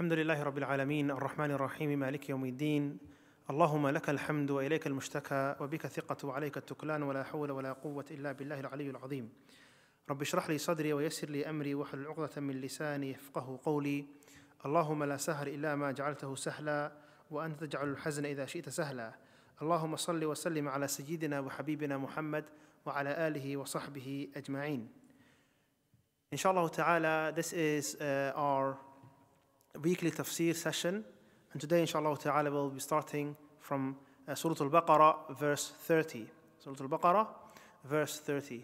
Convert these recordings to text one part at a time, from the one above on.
الحمد لله رب العالمين الرحمن الرحيم مالك يوم الدين اللهم لك الحمد وإليك المشتكى وبك الثقة وعليك التكلان ولا حول ولا قوة إلا بالله العلي العظيم رب اشرح لي صدري ويسر لي أمري واحلل عقدة من لساني يفقه قولي اللهم لا سهل إلا ما جعلته سهلا وأنت تجعل الحزن إذا شئت سهلا اللهم صل وسلم على سيدنا وحبيبنا محمد وعلى آله وصحبه أجمعين. Inshallah ta'ala, this is our weekly tafsir session, and today inshallah ta'ala we'll be starting from Surah Al-Baqarah verse 30. Surah Al-Baqarah verse 30.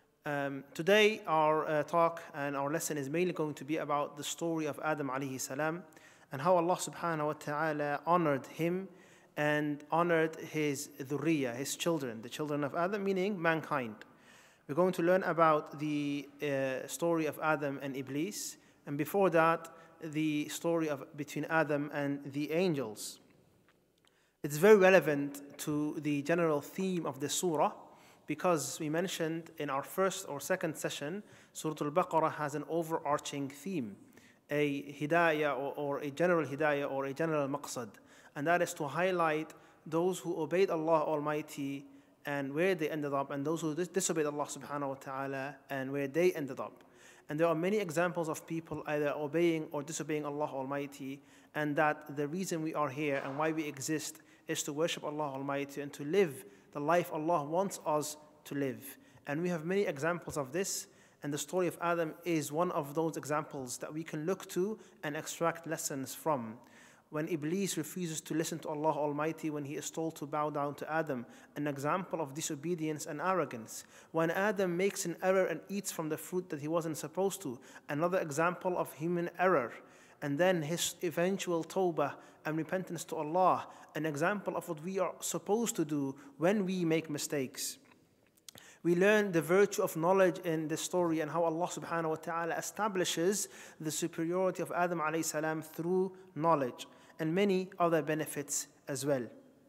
Today our talk and our lesson is mainly going to be about the story of Adam alayhi salam and how Allah subhanahu wa ta'ala honored him and honored his dhurriya, his children, the children of Adam, meaning mankind. We're going to learn about the story of Adam and Iblis, and before that the story between Adam and the angels. It's very relevant to the general theme of the surah, because we mentioned in our first or second session, Surah Al-Baqarah has an overarching theme, a hidayah or a general hidayah or a general maqsad, and that is to highlight those who obeyed Allah Almighty and where they ended up, and those who disobeyed Allah subhanahu wa ta'ala and where they ended up. And there are many examples of people either obeying or disobeying Allah Almighty, and that the reason we are here and why we exist is to worship Allah Almighty and to live the life Allah wants us to live. And we have many examples of this, and the story of Adam is one of those examples that we can look to and extract lessons from. When Iblis refuses to listen to Allah Almighty, when he is told to bow down to Adam, an example of disobedience and arrogance. When Adam makes an error and eats from the fruit that he wasn't supposed to, another example of human error. And then his eventual tawbah and repentance to Allah, an example of what we are supposed to do when we make mistakes. We learn the virtue of knowledge in this story and how Allah subhanahu wa ta'ala establishes the superiority of Adam alayhi salam through knowledge, and many other benefits as well.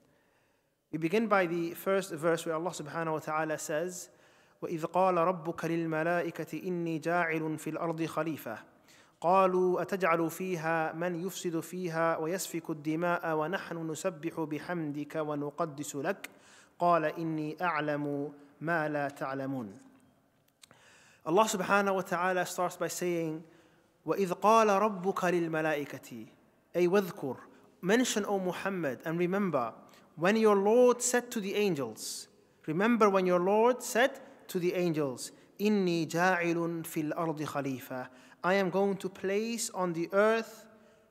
We begin by the first verse where Allah subhanahu wa ta'ala says, وَإِذْ قَالَ رَبُّكَ لِلْمَلَائِكَةِ إِنِّي جَاعِلٌ فِي الْأَرْضِ خَلِيفَةً قَالُوا أَتَجْعَلُ فِيهَا مَنْ يُفْسِدُ فِيهَا وَيَسْفِكُ الدِّمَاءَ وَنَحْنُ نُسَبِّحُ بِحَمْدِكَ وَنُقَدِّسُ لَكَ قَالَ إِنِّي أَعْلَمُ مَا لَا تَعْلَمُونَ. Allah subhanahu wa ta'ala starts by saying, وَإِذْ قَالَ رَبُّكَ لِلْمَلَائِكَةِ أي وَذْكُرْ, mention, O Muhammad, and remember when your Lord said to the angels, remember when your Lord said to the angels, إِنِّي جَاعِلٌ فِي الْأَرْضِ خَلِيفَةً, I am going to place on the earth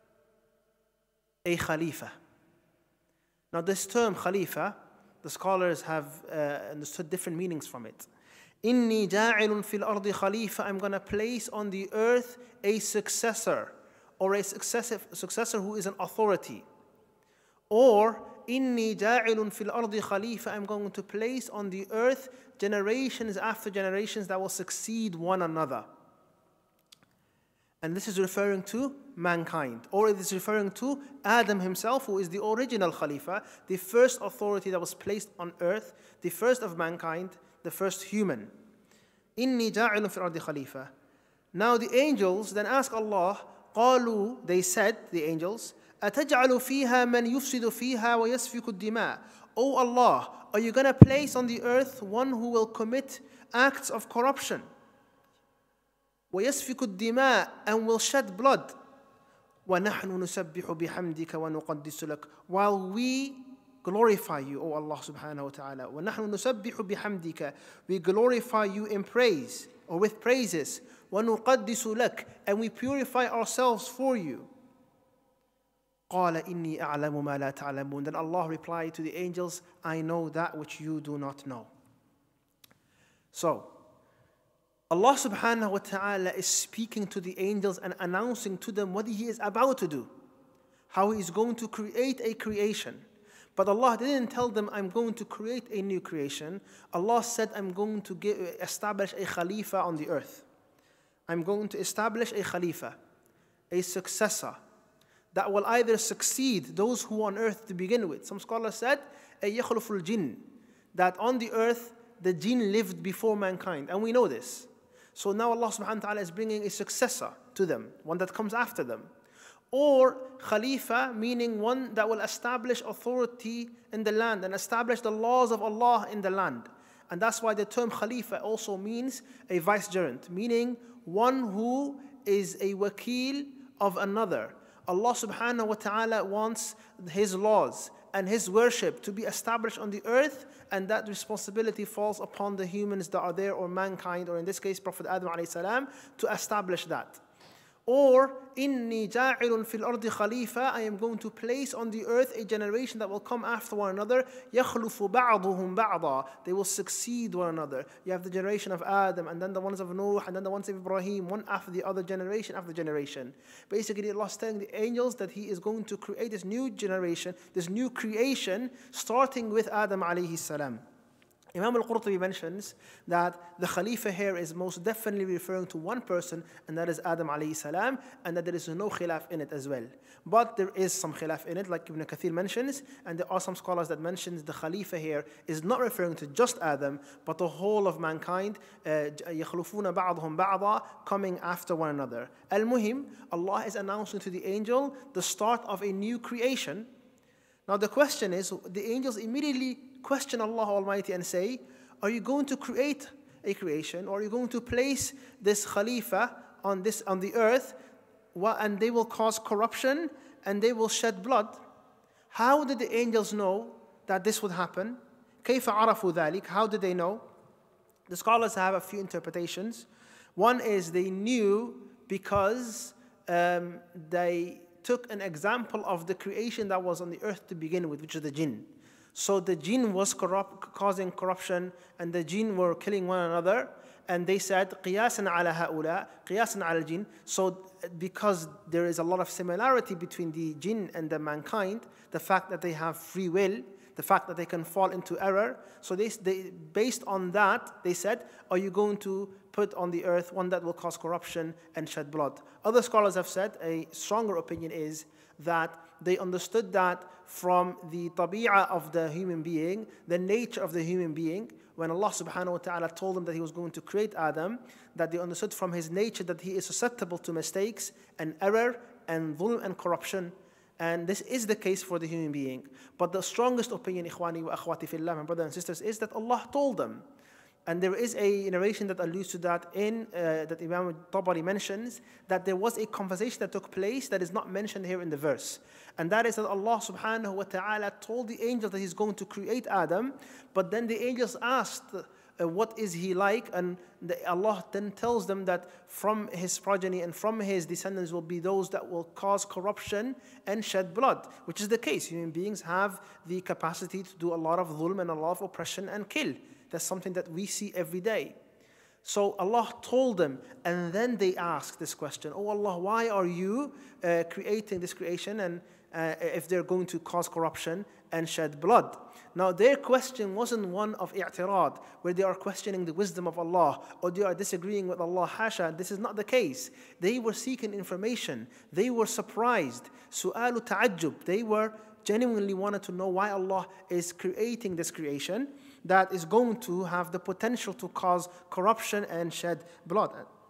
a Khalifa. Now this term Khalifa, the scholars have understood different meanings from it. إِنِّي جَاعِلٌ فِي الْأَرْضِ خَلِيفَةً, I'm going to place on the earth a successor, or a successor who is an authority. Or, إِنِّي جَاعِلٌ فِي الْأَرْضِ خَلِيفَةً, I'm going to place on the earth generations after generations that will succeed one another. And this is referring to mankind, or it is referring to Adam himself, who is the original Khalifa, the first authority that was placed on earth, the first of mankind, the first human. إِنِّي جَاعِلٌ فِي الْأَرْضِ خَلِيفَةً. Now the angels then ask Allah, قالوا, they said, the angels, أَتَجْعَلُ فِيهَا مَنْ يُفْسِدُ فِيهَا وَيَسْفِكُ الدِّمَاءَ. O Allah, are you going to place on the earth one who will commit acts of corruption? وَيَسْفِكُ الدِّمَاءَ, and will shed blood. وَنَحْنُ نُسَبِّحُ بِحَمْدِكَ وَنُقَدِّسُ لَكَ, while we glorify you, O Allah subhanahu wa ta'ala. وَنَحْنُ نُسَبِّحُ بِحَمْدِكَ, we glorify you in praise, or with praises. وَنُقَدِّسُ لَكَ, and we purify ourselves for you. قَالَ إِنِّي أَعْلَمُ مَا لَا تَعْلَمُونَ. Then Allah replied to the angels, I know that which you do not know. So, Allah subhanahu wa ta'ala is speaking to the angels and announcing to them what He is about to do, how He is going to create a creation. But Allah didn't tell them, I'm going to create a new creation. Allah said, I'm going to establish a Khalifa on the earth. I'm going to establish a Khalifa, a successor, that will either succeed those who on earth to begin with. Some scholars said, a يَخْلُفُ الْجِنِّ, that on the earth the jinn lived before mankind, and we know this. So now Allah subhanahu wa ta'ala is bringing a successor to them, one that comes after them. Or Khalifa, meaning one that will establish authority in the land and establish the laws of Allah in the land. And that's why the term Khalifa also means a vicegerent, meaning one who is a wakil of another. Allah subhanahu wa ta'ala wants His laws and His worship to be established on the earth, and that responsibility falls upon the humans that are there, or mankind, or in this case Prophet Adam alayhi salam, to establish that. Or, إِنِّي جَاعِلٌ فِي الْأَرْضِ خَلِيفَةً, I am going to place on the earth a generation that will come after one another. يَخْلُفُ بَعْضُهُمْ بَعْضًا, they will succeed one another. You have the generation of Adam, and then the ones of Noah, and then the ones of Ibrahim, one after the other, generation after generation. Basically, Allah is telling the angels that He is going to create this new generation, this new creation, starting with Adam alayhi salam. Imam al-Qurtubi mentions that the Khalifa here is most definitely referring to one person, and that is Adam alayhi salam, and that there is no khilaf in it as well. But there is some khilaf in it, like Ibn Kathir mentions, and there are some scholars that mention the Khalifa here is not referring to just Adam, but the whole of mankind, يَخْلُفُونَ بَعْضُهُمْ بَعْضًا, coming after one another. Al-Muhim, Allah is announcing to the angel the start of a new creation. Now the question is, the angels immediately question Allah Almighty and say, are you going to create a creation, or are you going to place this Khalifa on the earth, and they will cause corruption and they will shed blood? How did the angels know that this would happen? كيف عرفوا ذلك? How did they know? The scholars have a few interpretations. One is they knew because they took an example of the creation that was on the earth to begin with, which is the jinn. So the jinn was causing corruption, and the jinn were killing one another, and they said قِيَاسًا عَلَى هَؤُلَاء قِيَاسًا عَلى الْجِنِّ. So because there is a lot of similarity between the jinn and the mankind, the fact that they have free will, the fact that they can fall into error, so they based on that, they said, are you going to put on the earth one that will cause corruption and shed blood? Other scholars have said a stronger opinion is that they understood that from the tabi'ah of the human being, the nature of the human being, when Allah subhanahu wa ta'ala told them that He was going to create Adam, that they understood from his nature that he is susceptible to mistakes and error and dhulm and corruption. And this is the case for the human being. But the strongest opinion, ikhwani wa akhwati fillah, my brothers and sisters, is that Allah told them. And there is a narration that alludes to that that Imam Tabari mentions, that there was a conversation that took place that is not mentioned here in the verse. And that is that Allah subhanahu wa ta'ala told the angels that He's going to create Adam, but then the angels asked, what is he like? And Allah then tells them that from his progeny and from his descendants will be those that will cause corruption and shed blood, which is the case. Human beings have the capacity to do a lot of dhulm and a lot of oppression and kill. That's something that we see every day. So Allah told them, and then they asked this question, oh Allah, why are you creating this creation, and if they're going to cause corruption and shed blood? Now their question wasn't one of i'tirad, where they are questioning the wisdom of Allah, or they are disagreeing with Allah. Hasha, this is not the case. They were seeking information. They were surprised. Su'alu ta'ajjub. They were genuinely wanted to know why Allah is creating this creation that is going to have the potential to cause corruption and shed blood.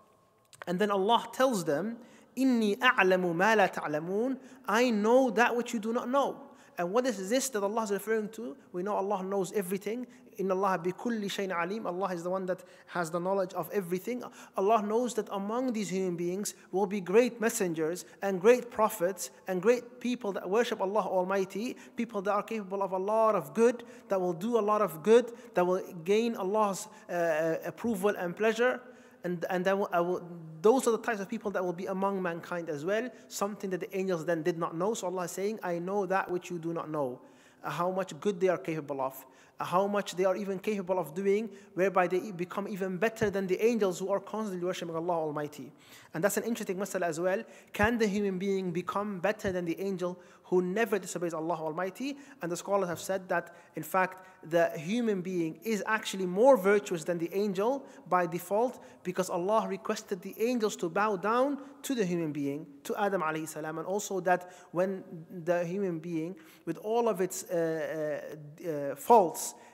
And then Allah tells them, Inni a'lamu ma la ta'lamun, I know that which you do not know. And what is this that Allah is referring to? We know Allah knows everything. Inna Allah bi kulli shay'in alim. Allah is the one that has the knowledge of everything. Allah knows that among these human beings will be great messengers and great prophets and great people that worship Allah Almighty, people that are capable of a lot of good, that will do a lot of good, that will gain Allah's approval and pleasure. And those are the types of people that will be among mankind as well, something that the angels then did not know. So Allah is saying, I know that which you do not know, how much good they are capable of, how much they are even capable of doing, whereby they become even better than the angels who are constantly worshiping Allah Almighty. And that's an interesting masala as well. Can the human being become better than the angel who never disobeys Allah Almighty? And the scholars have said that, in fact, the human being is actually more virtuous than the angel by default, because Allah requested the angels to bow down to the human being, to Adam alayhi salam, and also that when the human being, with all of its faults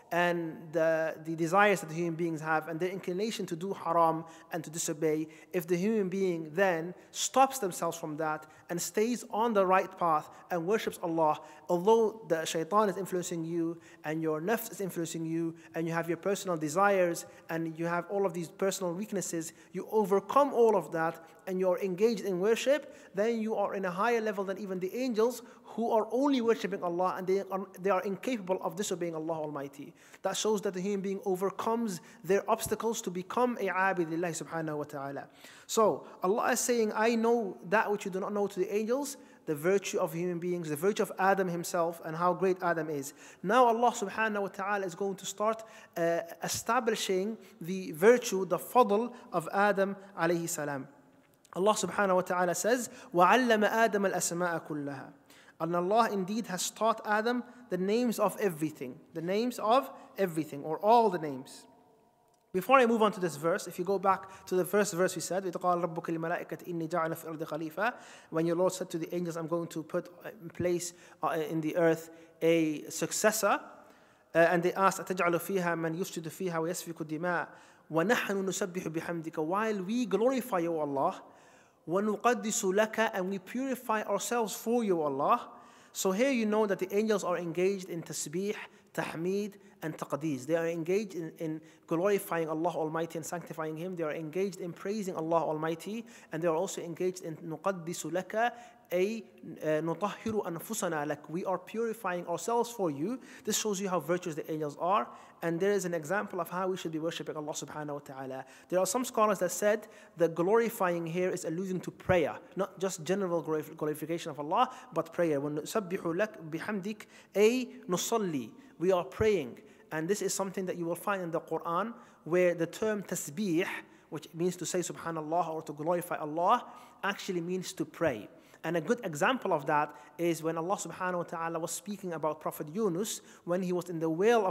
and the desires that the human beings have and their inclination to do haram and to disobey, if the human being then stops themselves from that and stays on the right path and worships Allah, although the shaitan is influencing you and your nafs is influencing you and you have your personal desires and you have all of these personal weaknesses, you overcome all of that and you're engaged in worship, then you are in a higher level than even the angels who are only worshipping Allah and they are incapable of disobeying Allah Almighty. That shows that the human being overcomes their obstacles to become a abid lillahi subhanahu wa ta'ala. So Allah is saying, I know that which you do not know to the angels, the virtue of human beings, the virtue of Adam himself and how great Adam is. Now Allah subhanahu wa ta'ala is going to start establishing the virtue, the fadl of Adam alayhi salam. Allah subhanahu wa ta'ala says, وَعَلَّمَ آدَمَ الْأَسْمَاءَ كُلَّهَا. And Allah indeed has taught Adam the names of everything. The names of everything, or all the names. Before I move on to this verse, if you go back to the first verse we said, وَإِذْ رَبُّكَ لِلْمَلَائِكَةِ إِنِّي جَعَلَ فِي الْأَرْضِ خَلِيفَةً. When your Lord said to the angels, I'm going to put in place in the earth a successor. And they asked, أَتَجْعَلُ فِيهَا مَنْ يُفْسِدُ فِيهَا وَيَسْفِكُ الدِّمَاءَ وَنَحْنُ نُسَبِّحُ بِحَمْدِكَ. While we glorify you, Allah, وَنُقَدِّسُ لَكَ, and we purify ourselves for you, Allah. So here you know that the angels are engaged in tasbih, tahmeed, and taqdees. They are engaged in glorifying Allah Almighty and sanctifying Him. They are engaged in praising Allah Almighty, and they are also engaged in nuqaddisu laka, ay nutahhiru anfusana lak. We are purifying ourselves for you. This shows you how virtuous the angels are, and there is an example of how we should be worshipping Allah subhanahu wa ta'ala. There are some scholars that said the glorifying here is alluding to prayer, not just general glorification of Allah, but prayer. When nusabbihu lak bihamdik, ay nusalli, we are praying. And this is something that you will find in the Quran, where the term tasbih, which means to say subhanallah or to glorify Allah, actually means to pray. And a good example of that is when Allah subhanahu wa ta'ala was speaking about Prophet Yunus when he was in the whale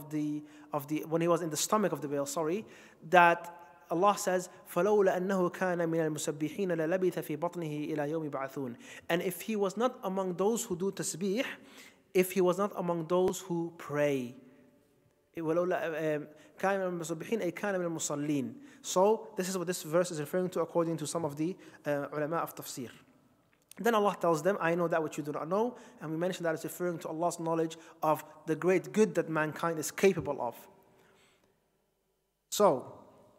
when he was in the stomach of the whale, that Allah says, فَلَوْلَا أَنَّهُ كَانَ مِنَ الْمُسَبِّحِينَ لَلَبِثَ فِي بَطْنِهِ إِلَى يَوْمِ يُبْعَثُونَ. And if he was not among those who do tasbih, if he was not among those who pray, كَانَ مِنَ الْمُسَبِّحِينَ أي كَانَ مِنَ الْمُصَلِّينَ. So this is what this verse is referring to according to some of the ulama of tafsir. Then Allah tells them, I know that which you do not know. And we mentioned that it's referring to Allah's knowledge of the great good that mankind is capable of. So,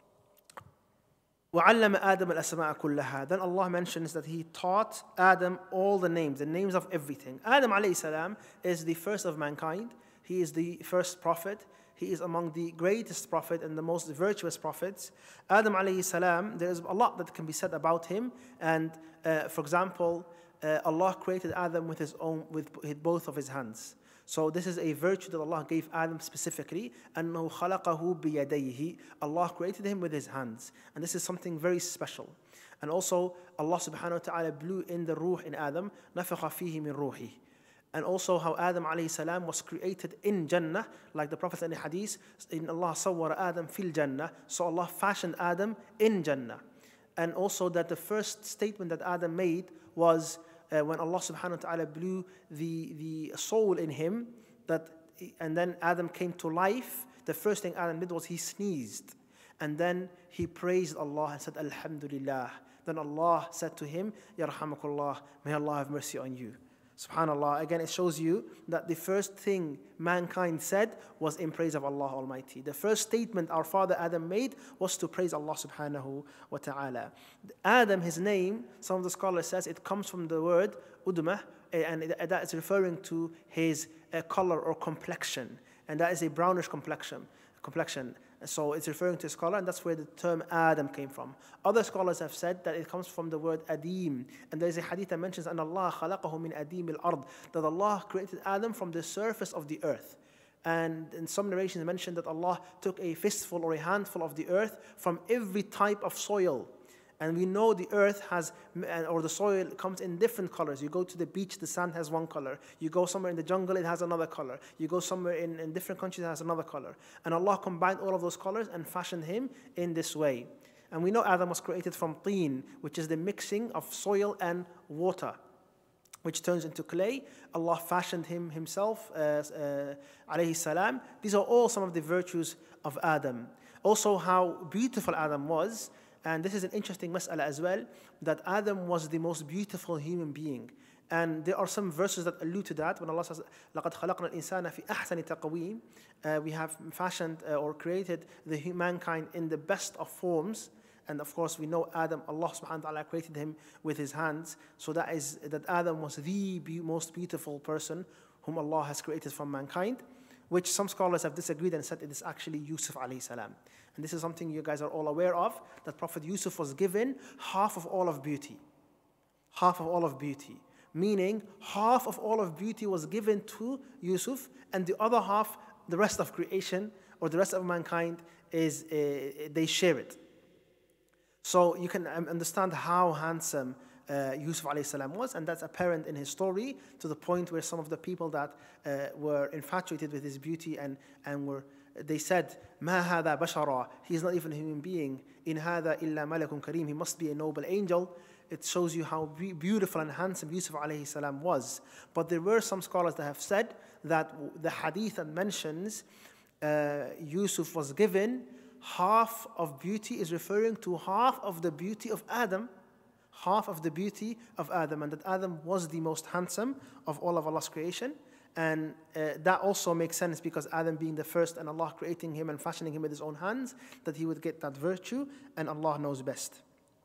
وَعَلَّمَ آدَمَ الْأَسْمَاءَ كُلَّهَا. Then Allah mentions that He taught Adam all the names of everything. Adam alayhi salam is the first of mankind. He is the first prophet. He is among the greatest prophet and the most virtuous prophets. Adam alayhi salam, there is a lot that can be said about him. And for example, Allah created Adam with both of his hands. So this is a virtue that Allah gave Adam specifically. أَنَّهُ خَلَقَهُ بِيَدَيْهِ. Allah created him with his hands. And this is something very special. And also, Allah subhanahu wa ta'ala blew in the ruh in Adam. نَفَخَ فِيهِ مِن رُوحِهِ. And also how Adam alayhi salam was created in Jannah, like the Prophet in the hadith, in Allah sawwara Adam fil Jannah. So Allah fashioned Adam in Jannah. And also that the first statement that Adam made was when Allah subhanahu wa ta'ala blew the soul in him, and then Adam came to life, the first thing Adam did was he sneezed. And then he praised Allah and said, Alhamdulillah. Then Allah said to him, Yarhamakullah, may Allah have mercy on you. SubhanAllah, again it shows you that the first thing mankind said was in praise of Allah Almighty. The first statement our father Adam made was to praise Allah subhanahu wa ta'ala. Adam, his name, some of the scholars says it comes from the word udmah, and that is referring to his color or complexion. And that is a brownish complexion. So it's referring to a scholar, and that's where the term Adam came from. Other scholars have said that it comes from the word Adim. And there is a hadith that mentions أن الله خلقه من أديم الأرض, that Allah created Adam from the surface of the earth. And in some narrations mentioned that Allah took a fistful or a handful of the earth from every type of soil. And we know the earth or the soil comes in different colors. You go to the beach, the sand has one color. You go somewhere in the jungle, it has another color. You go somewhere in different countries, it has another color. And Allah combined all of those colors and fashioned him in this way. And we know Adam was created from teen, which is the mixing of soil and water. which turns into clay. Allah fashioned him himself, alayhi salam. These are all some of the virtues of Adam. Also how beautiful Adam was, and this is an interesting mas'ala as well, that Adam was the most beautiful human being. And there are some verses that allude to that when Allah says, لَقَدْ خَلَقْنَا الْإِنسَانَ فِي أَحْسَنِ تَقْوِيمٍ. We have fashioned or created the mankind in the best of forms. And of course, we know Adam, Allah subhanahu wa ta'ala created him with his hands. So that Adam was the most beautiful person whom Allah has created from mankind, which some scholars have disagreed and said it is actually Yusuf alayhi salam. And this is something you guys are all aware of, that Prophet Yusuf was given half of all of beauty. Half of all of beauty. Meaning, half of all of beauty was given to Yusuf, and the other half, the rest of creation, or the rest of mankind, they share it. So you can understand how handsome Yusuf alayhi salam was, and that's apparent in his story, to the point where some of the people that were infatuated with his beauty they said, "Ma hada bashara." He is not even a human being. In hada illa malakun kareem. He must be a noble angel. It shows you how beautiful and handsome Yusuf alayhi salam was. But there were some scholars that have said that the hadith that mentions Yusuf was given half of beauty is referring to half of the beauty of Adam. Half of the beauty of Adam, and that Adam was the most handsome of all of Allah's creation. And that also makes sense because Adam being the first and Allah creating him and fashioning him with his own hands, that he would get that virtue, and Allah knows best.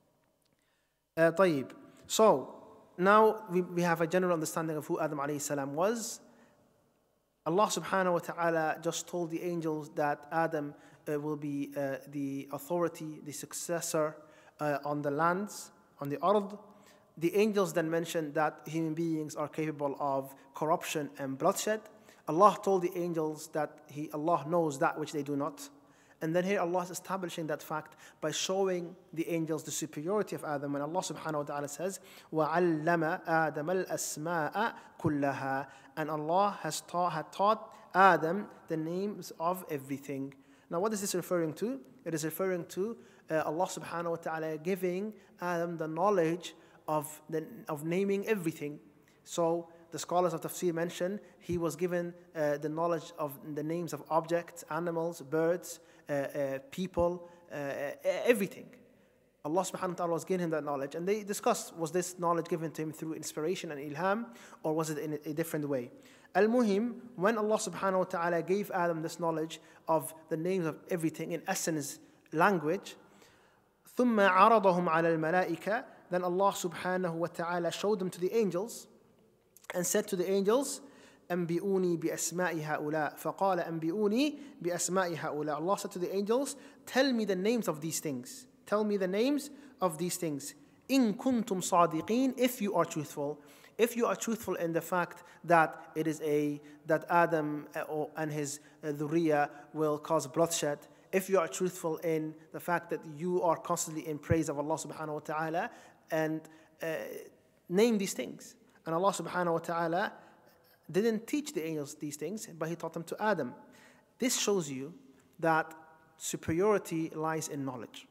طيب. So now we have a general understanding of who Adam alayhi salam was. Allah subhanahu wa ta'ala just told the angels that Adam will be the authority, the successor on the lands, on the ard. The angels then mentioned that human beings are capable of corruption and bloodshed. Allah told the angels that Allah knows that which they do not. And then here Allah is establishing that fact by showing the angels the superiority of Adam. And Allah subhanahu wa ta'ala says, وَعَلَّمَ آدَمَ الْأَسْمَاءَ كُلَّهَا. And Allah had taught Adam the names of everything. Now what is this referring to? It is referring to Allah subhanahu wa ta'ala giving Adam the knowledge of naming everything. So the scholars of tafsir mention he was given the knowledge of the names of objects, animals, birds, people, everything. Allah subhanahu wa ta'ala was giving him that knowledge. And they discussed, was this knowledge given to him through inspiration and ilham, or was it in a different way? Al-Muhim, when Allah subhanahu wa ta'ala gave Adam this knowledge of the names of everything, in essence, language, ثُمَّ عَرَضَهُمْ عَلَى الْمَلَائِكَةِ. Then Allah subhanahu wa ta'ala showed them to the angels and said to the angels, أنبئوني بأسماء هؤلاء. فقال أنبئوني بأسماء هؤلاء. Allah said to the angels, tell me the names of these things. Tell me the names of these things. إن كنتم صادقين. If you are truthful. If you are truthful in the fact that that Adam and his dhurriya will cause bloodshed. If you are truthful in the fact that you are constantly in praise of Allah subhanahu wa ta'ala, and name these things. And Allah subhanahu wa ta'ala didn't teach the angels these things, but He taught them to Adam. This shows you that superiority lies in knowledge.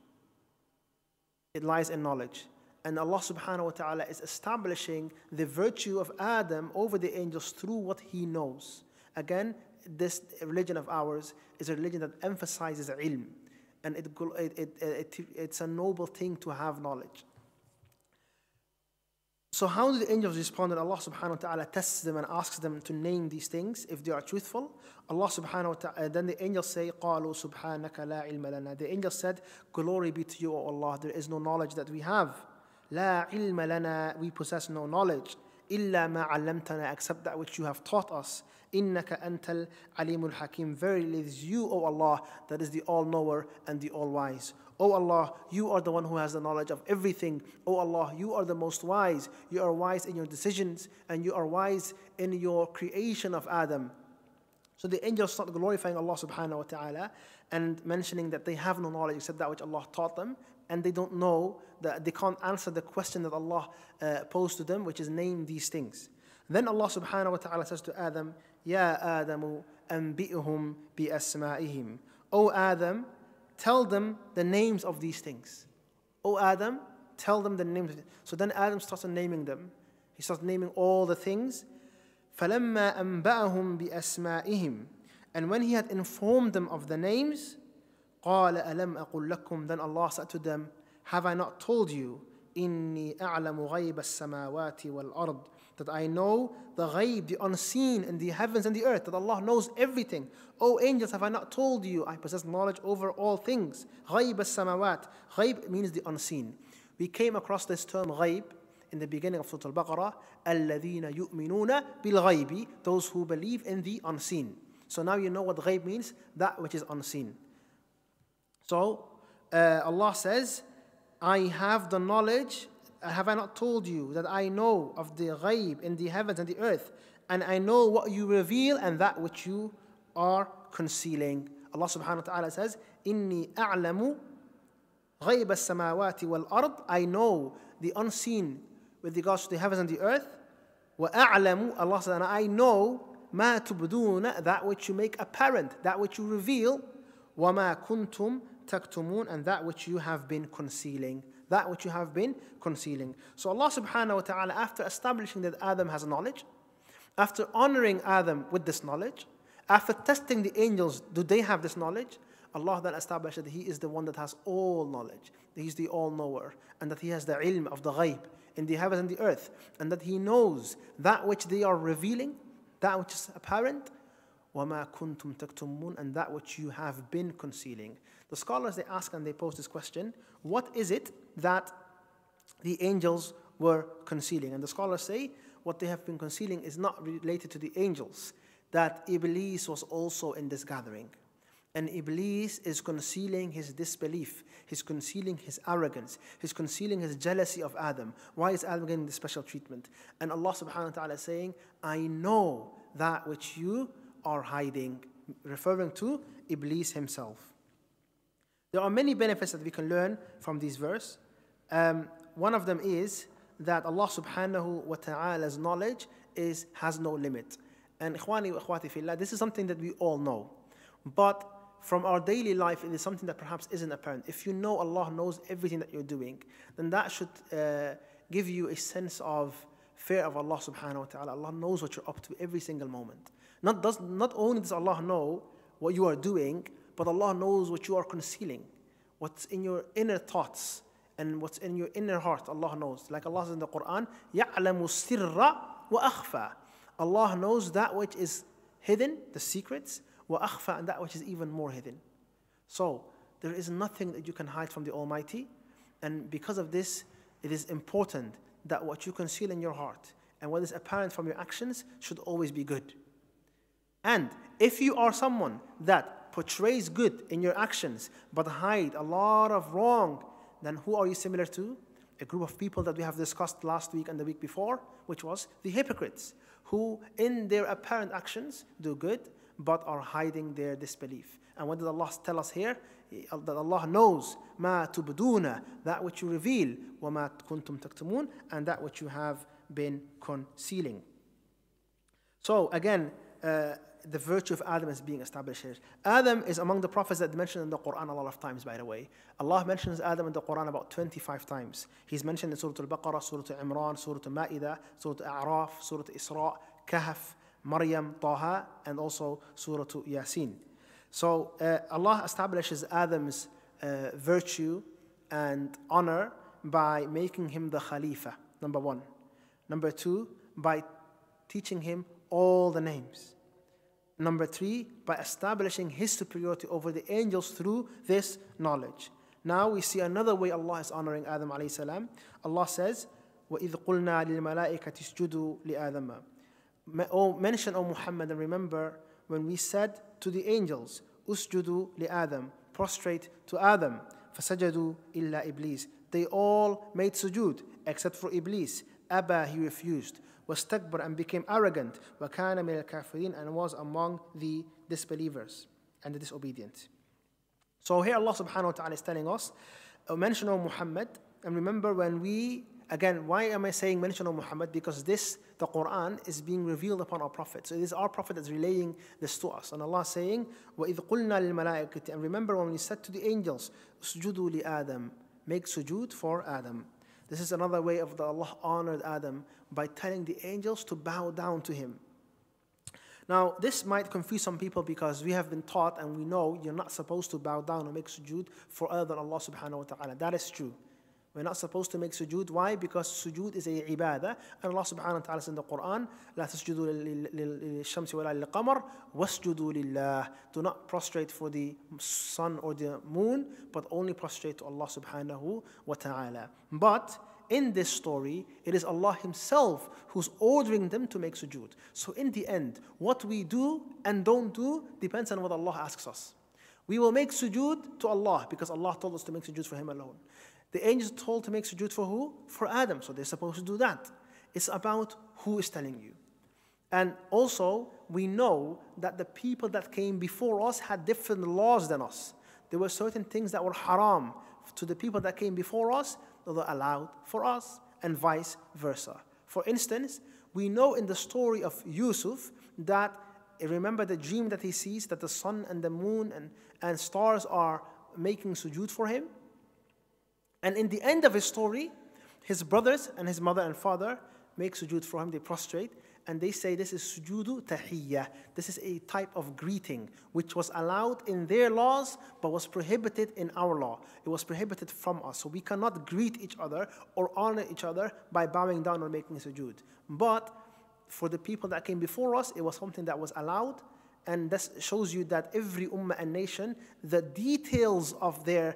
It lies in knowledge. And Allah subhanahu wa ta'ala is establishing the virtue of Adam over the angels through what He knows. Again, this religion of ours is a religion that emphasizes ilm. And it's a noble thing to have knowledge. So how do the angels respond when Allah subhanahu wa ta'ala tests them and asks them to name these things if they are truthful? Allah subhanahu wa ta'ala, then the angels say, قَالُوا سُبْحَانَكَ لَا عِلْمَ لَنَا. The angels said, glory be to you, O Allah, there is no knowledge that we have. لَا عِلْمَ لَنَا. We possess no knowledge. إِلَّا مَا عَلَّمْتَنَا. Except that which you have taught us. إِنَّكَ أَنْتَ الْعَلِيمُ الْحَكِيمُ. Verily it is you, O Allah, that is the all-knower and the all-wise. O Allah, you are the one who has the knowledge of everything. O Allah, you are the most wise. You are wise in your decisions, and you are wise in your creation of Adam. So the angels start glorifying Allah subhanahu wa ta'ala and mentioning that they have no knowledge except that which Allah taught them, and they don't know, that they can't answer the question that Allah posed to them, which is name these things. Then Allah subhanahu wa ta'ala says to Adam, Ya Adamu anbi'hum bi asma'ihim. O Adam, tell them the names of these things. O Adam, tell them the names. So then Adam starts naming them. He starts naming all the things. فَلَمَّا أَنْبَأَهُمْ بِأَسْمَائِهِمْ. And when he had informed them of the names, قَالَ أَلَمْ أَقُلْ لَكُمْ. Then Allah said to them, have I not told you, إِنِّي أَعْلَمُ غَيْبَ السَّمَاوَاتِ وَالْأَرْضِ, that I know the ghaib, the unseen in the heavens and the earth, that Allah knows everything. O angels, have I not told you, I possess knowledge over all things. غَيْبَ السَّمَاوَاتِ. Ghaib means the unseen. We came across this term ghaib in the beginning of Surah Al-Baqarah, الَّذِينَ يُؤْمِنُونَ بِالْغَيْبِ, those who believe in the unseen. So now you know what ghaib means, that which is unseen. So Allah says, I have the knowledge, have I not told you that I know of the ghaib in the heavens and the earth, and I know what you reveal and that which you are concealing. Allah subhanahu wa ta'ala says, إِنِّي أَعْلَمُ غَيْبَ السَّمَاوَاتِ وَالْأَرْضِ. I know the unseen with regards to the heavens and the earth. وَأَعْلَمُ, Allah says, and I know مَا تُبْدُونَ, that which you make apparent, that which you reveal. وَمَا كُنْتُمْ تَكْتُمُونَ, and that which you have been concealing. That which you have been concealing. So Allah subhanahu wa ta'ala, after establishing that Adam has knowledge, after honoring Adam with this knowledge, after testing the angels, do they have this knowledge? Allah then established that He is the one that has all knowledge, that He is the all-knower, and that He has the ilm of the ghaib in the heavens and the earth, and that He knows that which they are revealing, that which is apparent, وَمَا كُنْتُمْ تَكْتُمُونَ, and that which you have been concealing. The scholars, they ask and they pose this question, what is it that the angels were concealing? And the scholars say, what they have been concealing is not related to the angels, that Iblis was also in this gathering. And Iblis is concealing his disbelief, he's concealing his arrogance, he's concealing his jealousy of Adam. Why is Adam getting this special treatment? And Allah subhanahu wa ta'ala is saying, I know that which you are hiding, referring to Iblis himself. There are many benefits that we can learn from this verse. One of them is that Allah subhanahu wa ta'ala's knowledge has no limit. And ikhwani wa akhwati fillah, this is something that we all know. But from our daily life, it is something that perhaps isn't apparent. If you know Allah knows everything that you're doing, then that should give you a sense of fear of Allah subhanahu wa ta'ala. Allah knows what you're up to every single moment. Not only does Allah know what you are doing, but Allah knows what you are concealing. What's in your inner thoughts and what's in your inner heart, Allah knows. Like Allah says in the Quran, يَعْلَمُ السِّرَّ وَأَخْفَى. Allah knows that which is hidden, the secrets, وَأَخْفَى, and that which is even more hidden. So, there is nothing that you can hide from the Almighty. And because of this, it is important that what you conceal in your heart and what is apparent from your actions should always be good. And if you are someone that portrays good in your actions but hide a lot of wrong, then who are you similar to? A group of people that we have discussed last week and the week before, which was the hypocrites, who in their apparent actions do good but are hiding their disbelief. And what did Allah tell us here? That Allah knows مَا تُبْدُونَ, that which you reveal, وَمَا كُنْتُمْ تَكْتُمُونَ, and that which you have been concealing. So again, the virtue of Adam is being established here. Adam is among the prophets that mentioned in the Quran a lot of times, by the way. Allah mentions Adam in the Quran about 25 times. He's mentioned in Surah Al-Baqarah, Surah Al-Imran, Surah Al-Ma'idah, Surah Al-A'raf, Surah Al-Isra, Kahf, Maryam, Taha, and also Surah Yasin. So Allah establishes Adam's virtue and honor by making him the Khalifa, number one. Number two, by teaching him all the names. Number three, by establishing his superiority over the angels through this knowledge. Now we see another way Allah is honoring Adam alayhi salam. Allah says, وَإِذْ قُلْنَا لِلْمَلَائِكَةِ اسْجُدُوا لِآدَمَ. Mention, O Muhammad, and remember when we said to the angels, usjudu li Adam, prostrate to Adam, fasajadu illa Iblis. They all made sujood except for Iblis. Abba, he refused. wastakbar, and became arrogant. وَكَانَ مِنَ الْكَافِرِينَ, and was among the disbelievers and the disobedient. So here Allah subhanahu wa ta'ala is telling us, mention, O Muhammad, and remember when we, again, why am I saying mention, O Muhammad? Because this, the Quran, is being revealed upon our Prophet. So it is our Prophet that's relaying this to us. And Allah is saying, وَإِذْ قُلْنَا لِلْمَلَائِكَةِ, and remember when we said to the angels, اسْجُدُوا لِآدَمَ, make sujood for Adam. This is another way of Allah honored Adam by telling the angels to bow down to him. Now, this might confuse some people because we have been taught and we know you're not supposed to bow down or make sujood for other than Allah subhanahu wa ta'ala. That is true. We're not supposed to make sujood. Why? Because sujood is a ibadah. And Allah subhanahu wa ta'ala says in the Quran, لا تسجدوا للشمس ولا للقمر واسجدوا لله. Do not prostrate for the sun or the moon, but only prostrate to Allah subhanahu wa ta'ala. But in this story, it is Allah Himself who's ordering them to make sujood. So in the end, what we do and don't do depends on what Allah asks us. We will make sujood to Allah because Allah told us to make sujood for Him alone. The angels told to make sujood for who? For Adam, so they're supposed to do that. It's about who is telling you. And also, we know that the people that came before us had different laws than us. There were certain things that were haram to the people that came before us that were allowed for us, and vice versa. For instance, we know in the story of Yusuf that, remember the dream that he sees, that the sun and the moon and stars are making sujood for him? And in the end of his story, his brothers and his mother and father make sujood for him, they prostrate, and they say this is sujudu tahiyyah. This is a type of greeting which was allowed in their laws but was prohibited in our law. It was prohibited from us. So we cannot greet each other or honor each other by bowing down or making sujood. But for the people that came before us, it was something that was allowed. And this shows you that every ummah and nation, the details of their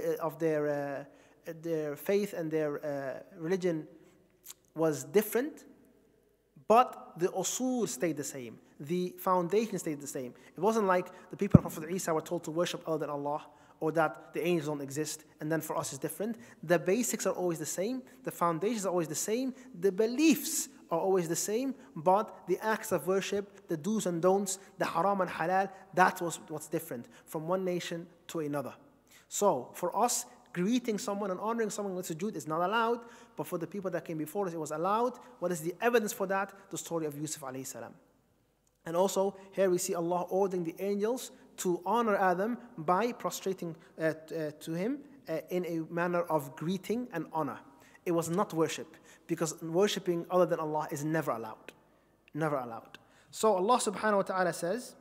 faith and their religion was different, but the usul stayed the same. The foundation stayed the same. It wasn't like the people of Prophet Isa were told to worship other than Allah, or that the angels don't exist, and then for us it's different. The basics are always the same. The foundations are always the same. The beliefs are always the same, but the acts of worship, the do's and don'ts, the haram and halal, that's what's different from one nation to another. So for us, greeting someone and honoring someone with sujood is not allowed, but for the people that came before us, it was allowed. What is the evidence for that? The story of Yusuf alayhi salam. And also, here we see Allah ordering the angels to honor Adam by prostrating to him in a manner of greeting and honor. It was not worship, because worshipping other than Allah is never allowed. Never allowed. So Allah subhanahu wa ta'ala says,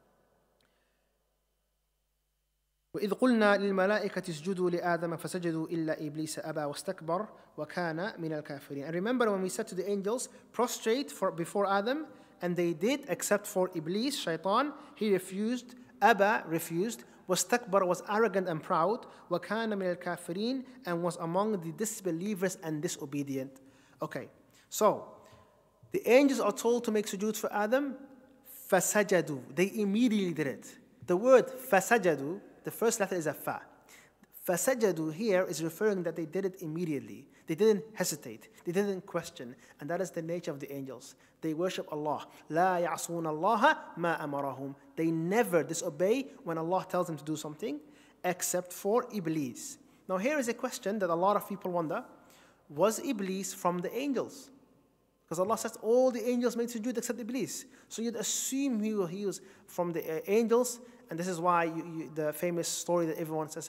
وإذ قلنا للملائكة اسجدوا لآدم فسجدوا إلا إبليس أبى واستكبر وكان من الكافرين. And remember when we said to the angels, prostrate before Adam, and they did, except for Iblis, Shaitan. He refused. Abba refused. واستكبر was arrogant and proud. وكان من الكافرين, and was among the disbelievers and disobedient. Okay, so the angels are told to make sujood for Adam. فسجدوا. They immediately did it. The word فسجدوا, the first letter is a fa. Fasajadu here is referring that they did it immediately. They didn't hesitate. They didn't question. And that is the nature of the angels. They worship Allah. لا يعصون الله ما أمرهم. They never disobey when Allah tells them to do something, except for Iblis. Now here is a question that a lot of people wonder. Was Iblis from the angels? Because Allah says all the angels made sujood except Iblis. So you'd assume he was from the angels. And this is why the famous story that everyone says,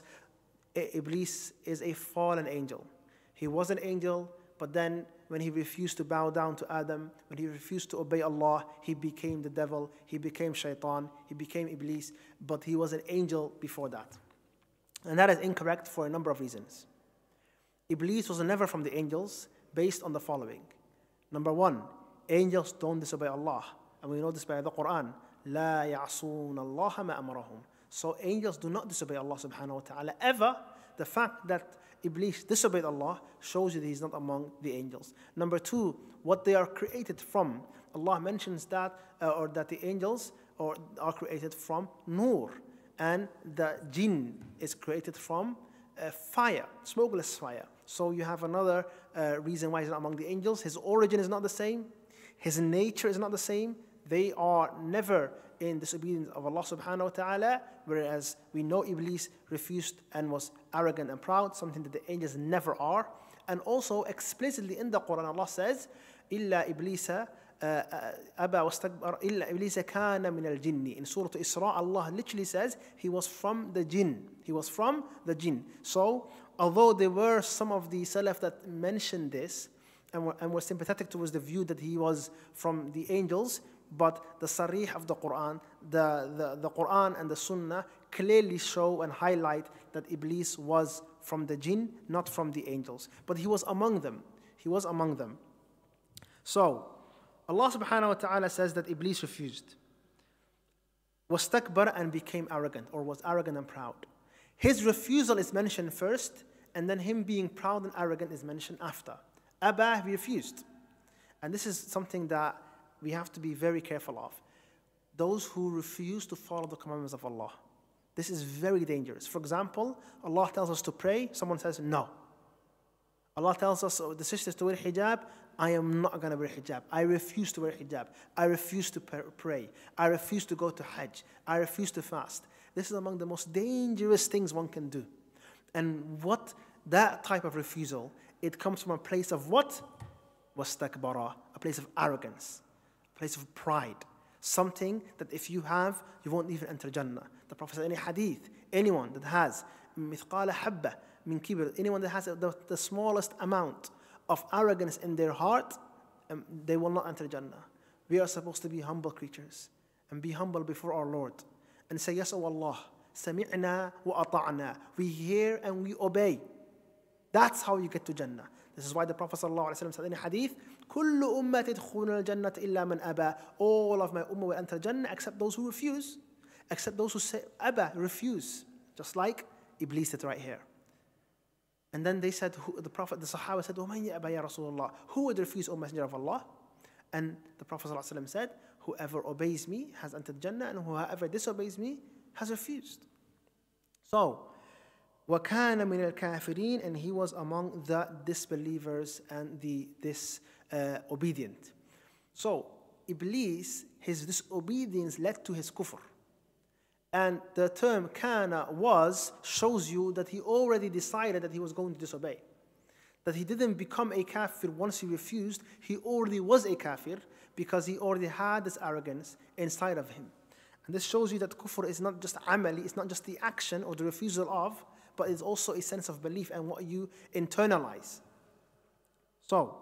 Iblis is a fallen angel. He was an angel, but then when he refused to bow down to Adam, when he refused to obey Allah, he became the devil, he became Shaitan, he became Iblis, but he was an angel before that. And that is incorrect for a number of reasons. Iblis was never from the angels based on the following. Number one, angels don't disobey Allah. And we know this by the Quran. لا يعصون الله ما أمرهم. So angels do not disobey Allah subhanahu wa ta'ala ever. The fact that Iblis disobeyed Allah shows you that he's not among the angels. Number two, what they are created from. Allah mentions that, or that the angels are created from nur. And the jinn is created from fire, smokeless fire. So you have another reason why he's not among the angels. His origin is not the same. His nature is not the same. They are never in disobedience of Allah subhanahu wa ta'ala, whereas we know Iblis refused and was arrogant and proud, something that the angels never are. And also explicitly in the Quran, Allah says, إِلَّا إِبْلِيسَ أَبَى وَاسْتَكْبَرَ إِلَّا إِبْلِيسَ كَانَ مِنَ الْجِنِّ. In Surah Isra, Allah literally says he was from the jinn. He was from the jinn. So although there were some of the Salaf that mentioned this and were sympathetic towards the view that he was from the angels, but the Sarih of the Quran, the Quran and the Sunnah clearly show and highlight that Iblis was from the jinn, not from the angels. But he was among them. He was among them. So, Allah subhanahu wa ta'ala says that Iblis refused. وَاسْتَكْبَرَ and became arrogant, or was arrogant and proud. His refusal is mentioned first, and then him being proud and arrogant is mentioned after. Abba, he refused. And this is something that we have to be very careful of. Those who refuse to follow the commandments of Allah. This is very dangerous. For example, Allah tells us to pray, someone says no. Allah tells us, the sisters, to wear hijab, I am not going to wear hijab. I refuse to wear hijab. I refuse to pray. I refuse to go to Hajj. I refuse to fast. This is among the most dangerous things one can do. And what that type of refusal, it comes from a place of what? Wastakbara, a place of arrogance, a place of pride. Something that if you have, you won't even enter Jannah. The Prophet said, any hadith, anyone that has mithqala habba min kibr, anyone that has the smallest amount of arrogance in their heart, they will not enter Jannah. We are supposed to be humble creatures and be humble before our Lord and say, yes, O Allah, sami'na wa ata'na. We hear and we obey. That's how you get to Jannah. This is why the Prophet ﷺ said in a hadith, كُلُّ أُمَّةِ يَدْخُلُونَ الْجَنَّةَ إِلَّا مَنْ أَبَى. All of my ummah will enter Jannah except those who refuse. Except those who say, Abba, refuse. Just like Iblis did right here. And then they said, the Sahaba said, وَمَنْ يَأْبَى يَا رَسُولَ اللَّهِ. Who would refuse, O Messenger of Allah? And the Prophet ﷺ said, whoever obeys me has entered Jannah, and whoever disobeys me has refused. So, وَكَانَ مِنَ الْكَافِرِينَ, and he was among the disbelievers and the disobedient. So, Iblis, his disobedience led to his kufr. And the term kana was shows you that he already decided that he was going to disobey. That he didn't become a kafir once he refused. He already was a kafir because he already had this arrogance inside of him. And this shows you that kufr is not just amali, it's not just the action or the refusal of, but it's also a sense of belief and what you internalize. So,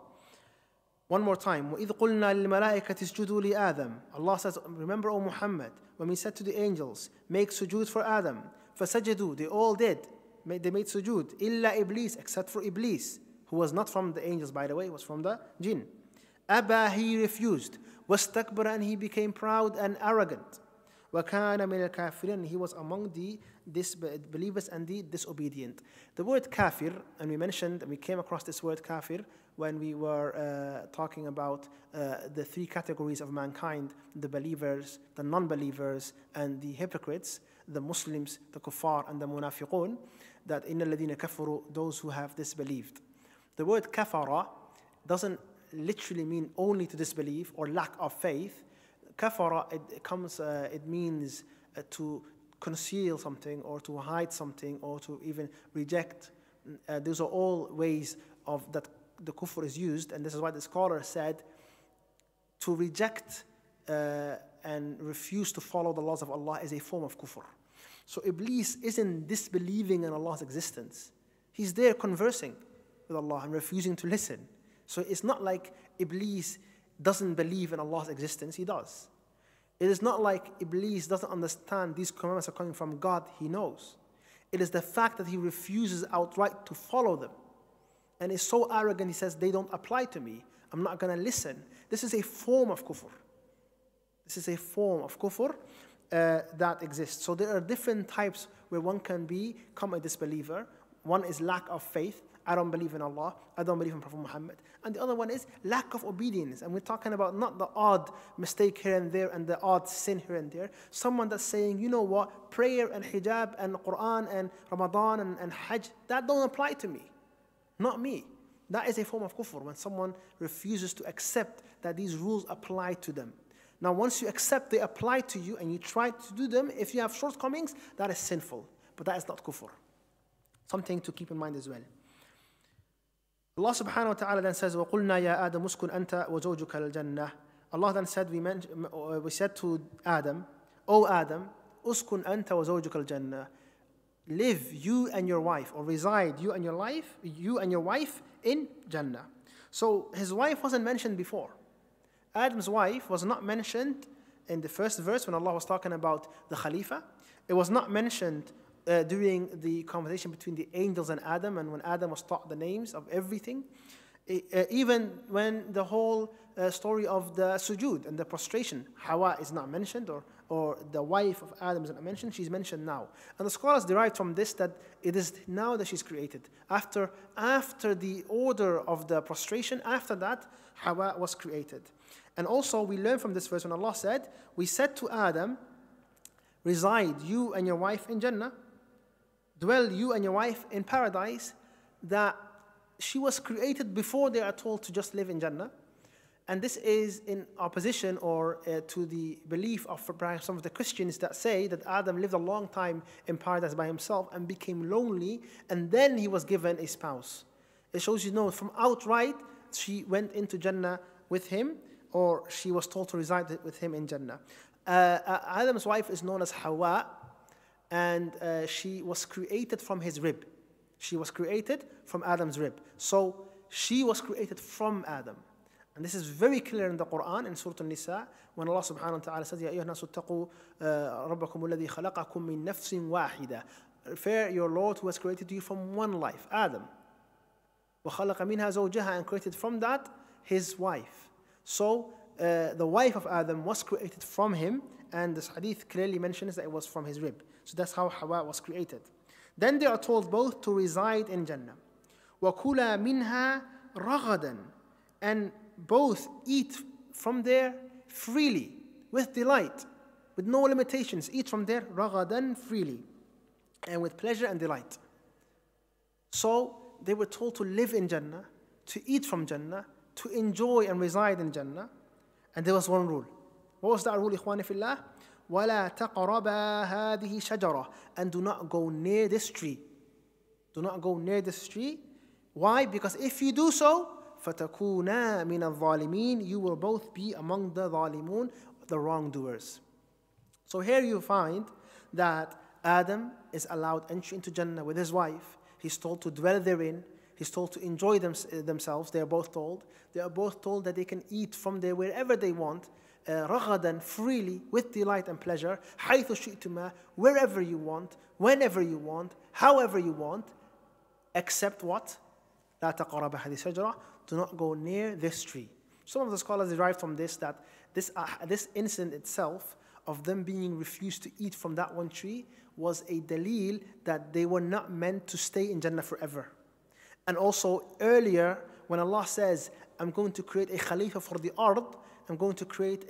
one more time. وَإِذْ قُلْنَا لِلْمَلَائِكَةِ اسْجُدُوا لِآدَمَ. Allah says, remember, O Muhammad, when we said to the angels, make sujood for Adam. فَسَجَدُوا, they all did. They made sujood. إِلَّا Iblis, except for Iblis, who was not from the angels, by the way, was from the jinn. أَبَى, he refused. وَاسْتَكْبَرَ, and he became proud and arrogant. وَكَانَ مِنَ الْكَافِرِينَ, he was among the disbelievers and the disobedient. The word kafir, and we mentioned, and we came across this word kafir when we were talking about the three categories of mankind, the believers, the non-believers, and the hypocrites, the Muslims, the kuffar, and the munafiqun, that إِنَّ الَّذِينَ كَفَرُوا, those who have disbelieved. The word kafara doesn't literally mean only to disbelieve or lack of faith. Kafara, it means to conceal something or to hide something or to even reject. Those are all ways of that the kufr is used, and this is why the scholar said to reject and refuse to follow the laws of Allah is a form of kufr. So Iblis isn't disbelieving in Allah's existence. He's there conversing with Allah and refusing to listen. So it's not like Iblis doesn't believe in Allah's existence, he does. It is not like Iblis doesn't understand these commandments are coming from God, he knows. It is the fact that he refuses outright to follow them. And is so arrogant, he says, they don't apply to me. I'm not going to listen. This is a form of kufr. This is a form of kufr that exists. So there are different types where one can become a disbeliever. One is lack of faith. I don't believe in Allah. I don't believe in Prophet Muhammad. And the other one is lack of obedience. And we're talking about not the odd mistake here and there and the odd sin here and there. Someone that's saying, you know what, prayer and hijab and Quran and Ramadan and Hajj, that don't apply to me. Not me. That is a form of kufr when someone refuses to accept that these rules apply to them. Now, once you accept they apply to you and you try to do them, if you have shortcomings, that is sinful. But that is not kufr. Something to keep in mind as well. Allah subhanahu wa ta'ala then says, وَقُلْنَا يَا آدَمُ اسْكُنْ أَنْتَ وَزَوْجُكَ الْجَنَّةِ. Allah then said, we said to Adam, O Adam, uskun anta wa zawjuka al-jannah. live, you and your wife, or reside, you and your wife in Jannah. So his wife wasn't mentioned before. Adam's wife was not mentioned in the first verse when Allah was talking about the Khalifa. It was not mentioned during the conversation between the angels and Adam, and when Adam was taught the names of everything. Even when the whole story of the sujood and the prostration, Hawa is not mentioned, or the wife of Adam is not mentioned, she's mentioned now. And the scholars derive from this that it is now that she's created. After the order of the prostration, after that, Hawa was created. And also we learn from this verse when Allah said, we said to Adam, reside you and your wife in Jannah, dwell you and your wife in paradise, that she was created before they are told to just live in Jannah. And this is in opposition to the belief of perhaps some of the Christians that say that Adam lived a long time in paradise by himself and became lonely, and then he was given a spouse. It shows from outright she went into Jannah with him, or she was told to reside with him in Jannah. Adam's wife is known as Hawa, and she was created from his rib. She was created from Adam's rib. So she was created from Adam. And this is very clear in the Quran, in Surah An-Nisa, when Allah subhanahu wa ta'ala says, يَا أَيُّهَا النَّاسُ اتَّقُوا رَبَّكُمُ الَّذِي خَلَقَكُم مِّن نَفْسٍ وَاحِدَةٍ. Fear your Lord who has created you from one life, Adam. وَخَلَقَ مِنْهَا زَوْجَهَا, and created from that his wife. So the wife of Adam was created from him, and this hadith clearly mentions that it was from his rib. So that's how Hawa was created. Then they are told both to reside in Jannah. وَكُلَا مِنْهَا رَغَدًا, and both eat from there freely, with delight, with no limitations. Eat from there رَغَدًا, freely, and with pleasure and delight. So they were told to live in Jannah, to eat from Jannah, to enjoy and reside in Jannah. And there was one rule. What was that rule, إخواني في الله? وَلَا تَقْرَبَا هَذِهِ شَجَرَةً, and do not go near this tree. Do not go near this tree. Why? Because if you do so, فَتَكُونَا مِنَ الظَّالِمِينَ, you will both be among the ظالمون, the wrongdoers. So here you find that Adam is allowed entry into Jannah with his wife. He's told to dwell therein. He's told to enjoy themselves. They are both told. They are both told that they can eat from there wherever they want, رغدا, freely, with delight and pleasure, حيث شئتما, wherever you want, whenever you want, however you want, except what? لا تقرب هذه الشجرة, do not go near this tree. Some of the scholars derive from this that this incident itself of them being refused to eat from that one tree was a dalil that they were not meant to stay in Jannah forever. And also earlier, when Allah says, I'm going to create a Khalifa for the ard, I'm going to create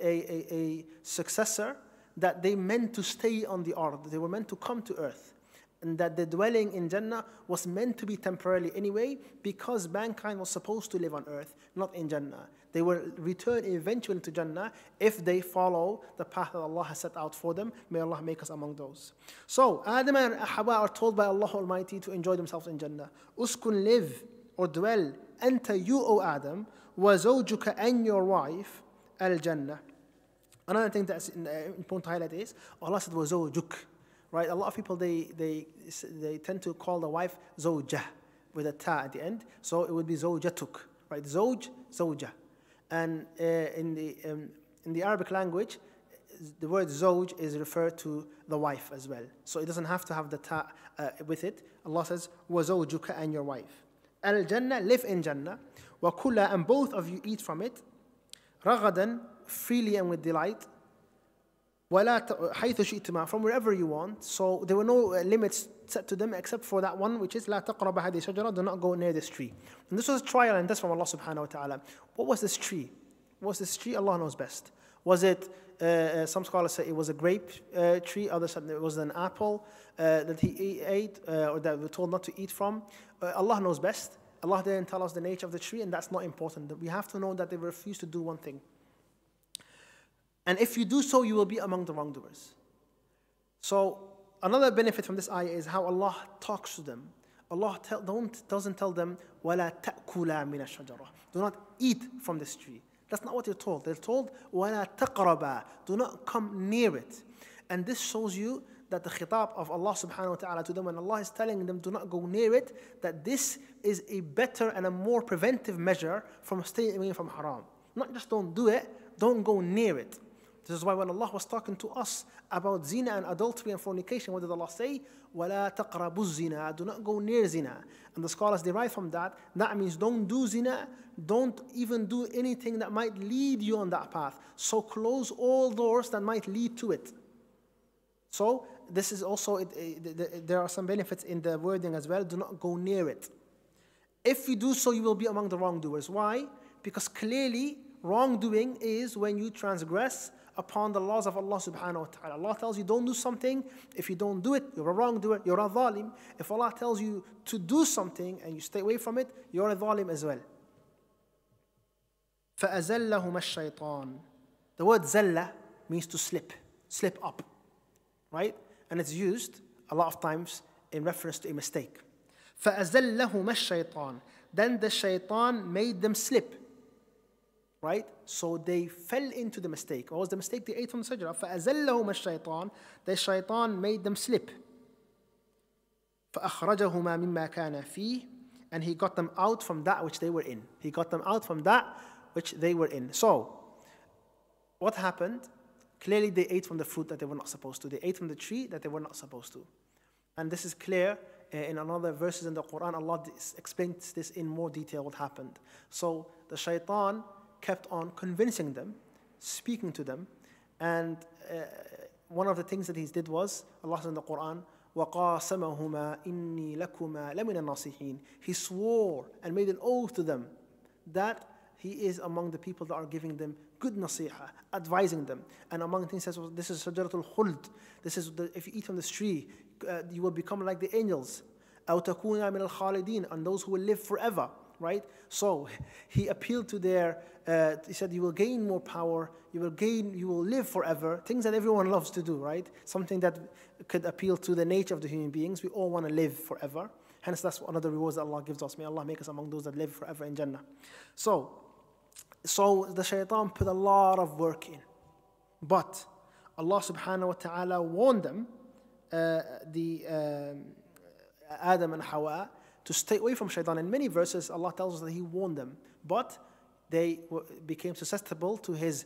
a successor, that they meant to stay on the ard. They were meant to come to earth. And that the dwelling in Jannah was meant to be temporarily anyway, because mankind was supposed to live on earth, not in Jannah. They will return eventually to Jannah if they follow the path that Allah has set out for them. May Allah make us among those. So, Adam and Hawa are told by Allah Almighty to enjoy themselves in Jannah. Uskun, live or dwell, anta, you, O Adam, wa zawjuka, and your wife, al-Jannah. Another thing that's important to highlight is, Allah said, wa zawjuk. Right? A lot of people, they tend to call the wife zawjah with a ta at the end. So it would be zawjatuk. Right? Zawj, zawjah. And in the Arabic language, the word zawj is referred to the wife as well. So it doesn't have to have the ta with it. Allah says, wa zawjuka, and your wife. Al-Jannah, live in Jannah. Wa kula, and both of you eat from it. Ragadan, freely and with delight. وَلَا حَيْثُ شِئْتُمَا, from wherever you want. So there were no limits set to them except for that one, which is لَا تَقْرَبَ هَذِهِ الشَّجَرَةِ, do not go near this tree. And this was a trial and test from Allah subhanahu wa ta'ala. What was this tree? What was this tree? Allah knows best. Was it, some scholars say it was a grape tree, others said it was an apple that he ate, or that we were told not to eat from. Allah knows best. Allah didn't tell us the nature of the tree, and that's not important. We have to know that they refused to do one thing. And if you do so, you will be among the wrongdoers. So another benefit from this ayah is how Allah talks to them. Allah doesn't tell them, وَلَا تَأْكُلَا مِنَ الشَّجَرَةِ, do not eat from this tree. That's not what they're told. They're told, وَلَا تَقْرَبَا, do not come near it. And this shows you that the khitab of Allah subhanahu wa ta'ala to them, when Allah is telling them do not go near it, that this is a better and a more preventive measure from staying away from haram. Not just don't do it, don't go near it. This is why when Allah was talking to us about zina and adultery and fornication, what did Allah say? وَلَا تَقْرَبُوا الزِّنَا. Do not go near zina. And the scholars derive from that, that means don't do zina, don't even do anything that might lead you on that path. So close all doors that might lead to it. So this is also, there are some benefits in the wording as well. Do not go near it. If you do so, you will be among the wrongdoers. Why? Because clearly, wrongdoing is when you transgress upon the laws of Allah subhanahu wa ta'ala. Allah tells you don't do something. If you don't do it, you're a wrongdoer, you're a zalim. If Allah tells you to do something and you stay away from it, you're a zalim as well. فَأَزَلَّهُمَا الشَّيْطَانِ. The word zalla means to slip up, right? And it's used a lot of times in reference to a mistake. فَأَزَلَّهُمَا الشَّيْطَانِ. Then the shaitan made them slip. Right? So they fell into the mistake. What was the mistake? They ate from the sajra. فَأَزَلَّهُمَا الشَّيْطَانِ. The shaitan made them slip. فَأَخْرَجَهُمَا مِمَّا كَانَ فِيهِ. And he got them out from that which they were in. He got them out from that which they were in. So, what happened? Clearly they ate from the fruit that they were not supposed to. They ate from the tree that they were not supposed to. And this is clear in another verses in the Quran. Allah explains this in more detail what happened. So, the shaitan kept on convincing them, speaking to them, and one of the things that he did was, Allah says in the Quran, وَقَاسَمَهُمَا إِنِّي لَكُمَا لَمِنَ النَّاصِحِينَ. He swore and made an oath to them that he is among the people that are giving them good nasiha, advising them. And among things says, this is Shajaratul Khuld. This is if you eat from this tree, you will become like the angels. أَوْ تَكُونَ مِنَ الْخَالِدِينَ. And those who will live forever. Right? So he appealed to he said, you will gain more power, you will live forever, things that everyone loves to do, right? Something that could appeal to the nature of the human beings. We all want to live forever. Hence, that's one of the rewards that Allah gives us. May Allah make us among those that live forever in Jannah. So the shaitan put a lot of work in. But Allah subhanahu wa ta'ala warned them, Adam and Hawa, to stay away from shaitan. In many verses, Allah tells us that He warned them, but they became susceptible to His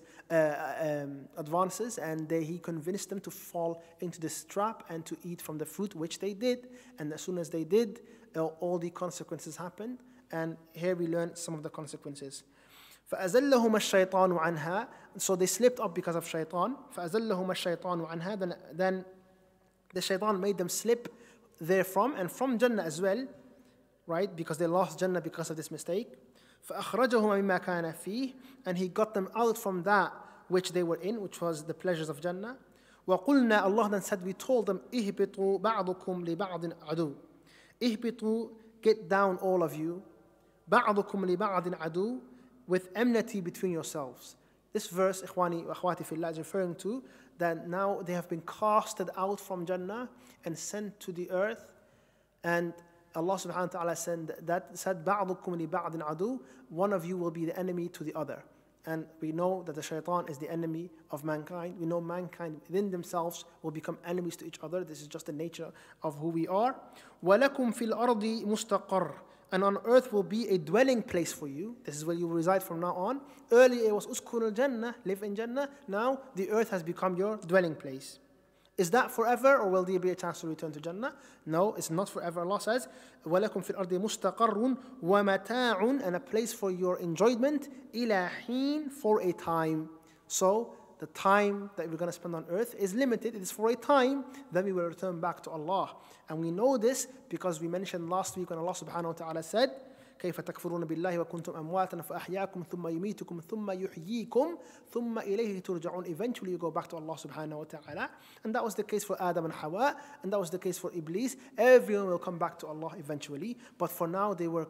advances, and He convinced them to fall into this trap and to eat from the fruit, which they did. And as soon as they did, all the consequences happened. And here we learn some of the consequences. فَأَزَلَّهُمَا الشَّيْطَانُ عَنْهَا. So they slipped up because of shaitan. فَأَزَلَّهُمَا الشَّيْطَانُ عَنْهَا. Then the shaitan made them slip therefrom, and from Jannah as well. Right? Because they lost Jannah because of this mistake. فَأَخْرَجَهُمَا مِمَّا كَانَ فِيهِ. And He got them out from that which they were in, which was the pleasures of Jannah. وَقُلْنَا. Allah then said, we told them, اِهْبِطُوا بَعْضُكُمْ لِبَعْضٍ عَدُوٍ. اِهْبِطُوا. Get down all of you. بَعْضُكُمْ لِبَعْضٍ عَدُوٍ. With enmity between yourselves. This verse, Ikhwani wa Akhwati Fillah, is referring to that now they have been casted out from Jannah and sent to the earth. And Allah subhanahu wa ta'ala said, بَعْضُكُمْ لِبَعْضٍ عَدُوٍ. One of you will be the enemy to the other. And we know that the shaitan is the enemy of mankind. We know mankind within themselves will become enemies to each other. This is just the nature of who we are. وَلَكُمْ فِي الْأَرْضِ مُسْتَقَرٌّ. And on earth will be a dwelling place for you. This is where you will reside from now on. Earlier it was uskun al-jannah, live in Jannah. Now the earth has become your dwelling place. Is that forever, or will there be a chance to return to Jannah? No, it's not forever. Allah says, وَلَكُمْ فِي الْأَرْضِ مُسْتَقَرٌّ وَمَتَاعٌ. And a place for your enjoyment, إِلَى حِينٍ. For a time. So the time that we're going to spend on earth is limited. It is for a time. Then we will return back to Allah. And we know this because we mentioned last week when Allah subhanahu wa ta'ala said, كيف تكفرون بالله وكنتم أمواتا فأحياكم ثم يميتكم ثم يحييكم ثم إليه ترجعون. Eventually you go back to Allah subhanahu wa ta'ala. And that was the case for Adam and Hawa, and that was the case for Iblis. Everyone will come back to Allah eventually, but for now they were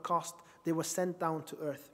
sent down to earth.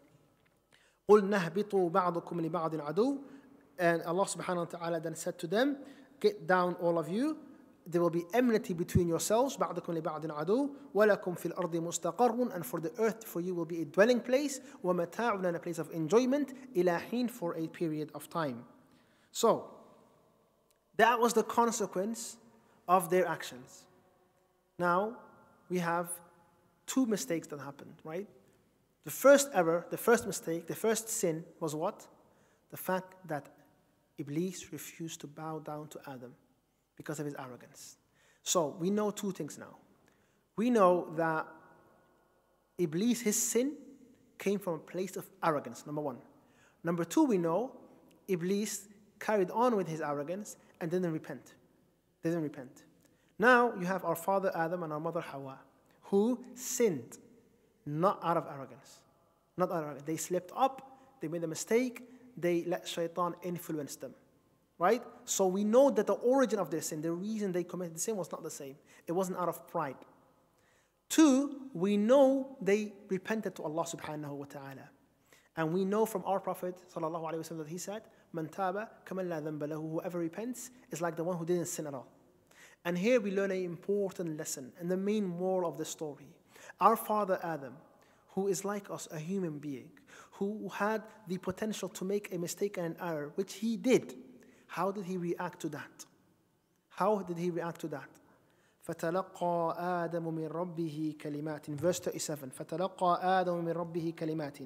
قُلْ نَهْبِطُوا بَعْضُكُمْ لِبَعْضٍ عَدُوٍ. And Allah subhanahu wa ta'ala then said to them, get down all of you. There will be enmity between yourselves. بَعْضُكُمْ لِبَعْضٍ عَدُوٍ وَلَكُمْ فِي الْأَرْضِ مُسْتَقَرٌّ. And for the earth for you will be a dwelling place. وَمَتَاعٌ. And a place of enjoyment. إِلَى حِينٍ. For a period of time. So, that was the consequence of their actions. Now, we have two mistakes that happened, right? The first error, the first mistake, the first sin was what? The fact that Iblis refused to bow down to Adam because of his arrogance. So we know two things now. We know that Iblis, his sin, came from a place of arrogance, number one. Number two, we know Iblis carried on with his arrogance and didn't repent. Now you have our father Adam and our mother Hawa, who sinned, not out of arrogance. Not out of arrogance. They slipped up, they made a mistake, they let shaitan influence them. Right? So we know that the origin of their sin, the reason they committed the sin was not the same. It wasn't out of pride. Two, we know they repented to Allah subhanahu wa ta'ala. And we know from our Prophet sallallahu alaihi wasallam that he said, "Man taba kaman la dhanba lahu." Whoever repents is like the one who didn't sin at all. And here we learn an important lesson and the main moral of the story. Our father Adam, who is like us, a human being, who had the potential to make a mistake and an error, which he did. How did he react to that? فَتَلَقَّى آدَمُ مِنْ رَبِّهِ كَلِمَاتٍ. Verse 37. فَتَلَقَّى آدَمُ مِنْ رَبِّهِ كَلِمَاتٍ.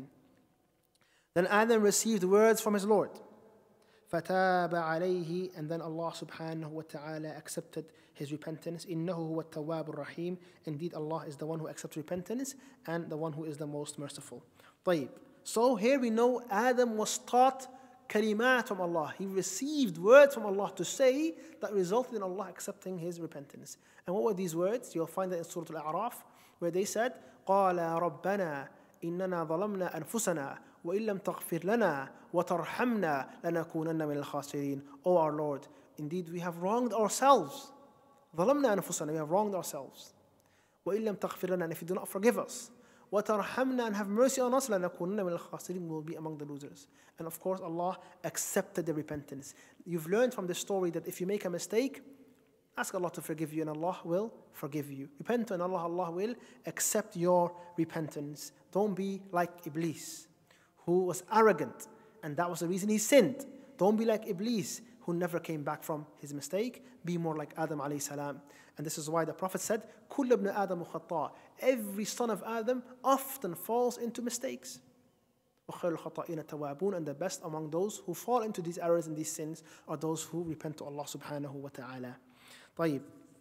Then Adam received words from his Lord. فَتَابَ عَلَيْهِ. And then Allah subhanahu wa ta'ala accepted his repentance. إِنَّهُ هُوَ التَّوَّابُ الرَّحِيمُ. Indeed, Allah is the one who accepts repentance and the one who is the most merciful. طيب. So here we know Adam was taught kalimat from Allah. He received words from Allah to say that resulted in Allah accepting his repentance. And what were these words? You'll find that in Surah Al-A'raf, where they said, قَالَ رَبَّنَا إِنَّنَا ظَلَمْنَا أَنفُسَنَا وَإِن لَمْ تَغْفِرْ لَنَا وَتَرْحَمْنَا لَنَكُونَنَّ مِنَ الْخَاسِرِينَ. O our Lord, indeed we have wronged ourselves. ظَلَمْنَا أَنفُسَنَا. We have wronged ourselves. وَإِن لَمْ تَغْفِرْ لَنَا. And if you do not forgive us, وَتَرْحَمْنَا, and have mercy on us, لَنَكُونَنَّ مِنَ الْخَاسِرِينَ. We will be among the losers. And of course, Allah accepted the repentance. You've learned from this story that if you make a mistake, ask Allah to forgive you and Allah will forgive you. Repent and Allah will accept your repentance. Don't be like Iblis, who was arrogant, and that was the reason he sinned. Don't be like Iblis, who never came back from his mistake. Be more like Adam alayhi salam. And this is why the Prophet said, كُلُّ ابْنِ آدَمُ خَطَّاء. Every son of Adam often falls into mistakes. وَخَيْرُ الْخَطَائِينَ التَّوَّابُونَ. And the best among those who fall into these errors and these sins are those who repent to Allah subhanahu wa ta'ala. طيب.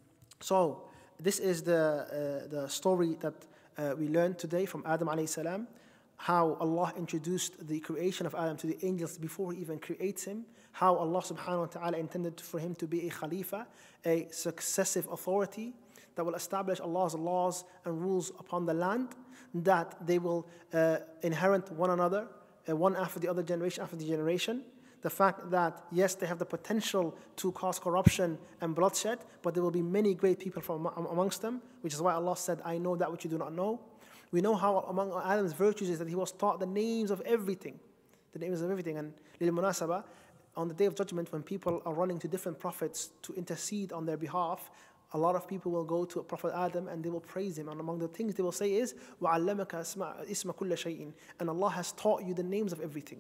So this is the story that we learned today from Adam alayhi salam. How Allah introduced the creation of Adam to the angels before he even creates him. How Allah subhanahu wa ta'ala intended for him to be a khalifa, a successive authority that will establish Allah's laws and rules upon the land, that they will inherit one another, one after the other, generation after the generation. The fact that, yes, they have the potential to cause corruption and bloodshed, but there will be many great people from amongst them, which is why Allah said, I know that which you do not know. We know how among Adam's virtues is that he was taught the names of everything. The names of everything. And lil munasaba, on the Day of Judgment, when people are running to different prophets to intercede on their behalf, a lot of people will go to Prophet Adam and they will praise him. And among the things they will say is, وَعَلَّمَكَ إِسْمَ كُلَّ شَيْءٍ. And Allah has taught you the names of everything.